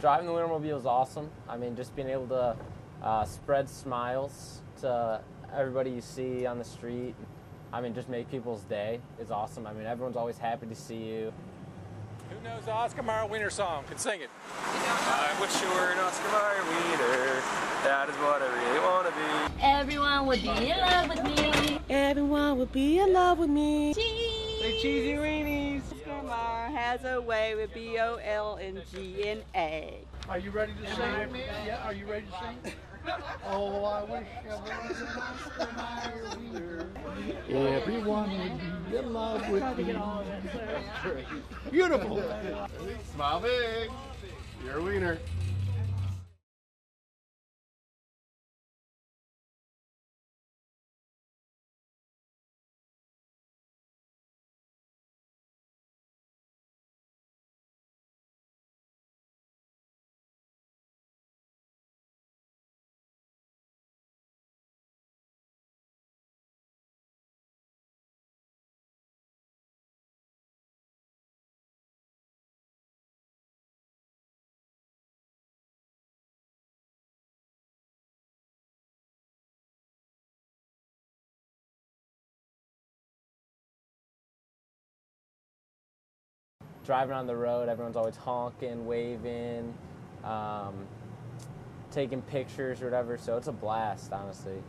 Driving the Wienermobile is awesome. I mean, just being able to spread smiles to everybody you see on the street. I mean, just make people's day is awesome. I mean, everyone's always happy to see you. Who knows the Oscar Mayer Wiener song? Can sing it. I wish you were an Oscar Mayer Wiener. That is what I really want to be. Everyone would be in love with me. Everyone would be in love with me. Say cheesy weenies. Oscar Mayer has a way with B-O-L and G and A. Are you ready to sing? Yeah, are you ready to sing? Oh, I wish I was an Oscar Mayer Wiener. Everyone would be in love with me. Beautiful. Smile big. You're a wiener. Driving on the road, everyone's always honking, waving, taking pictures or whatever, so it's a blast, honestly.